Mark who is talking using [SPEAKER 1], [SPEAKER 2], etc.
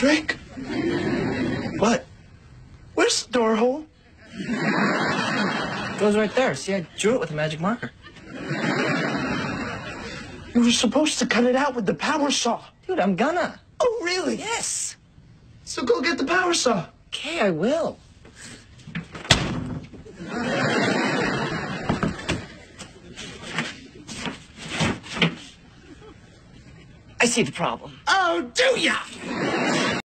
[SPEAKER 1] Drake? What? Where's the door hole?
[SPEAKER 2] It goes right there. See, I drew it with a magic marker.
[SPEAKER 1] You were supposed to cut it out with the power saw.
[SPEAKER 2] Dude, I'm gonna.
[SPEAKER 1] Oh, really?
[SPEAKER 2] Yes.
[SPEAKER 1] So go get the power saw.
[SPEAKER 2] Okay, I will. I see the problem.
[SPEAKER 1] Oh, do ya?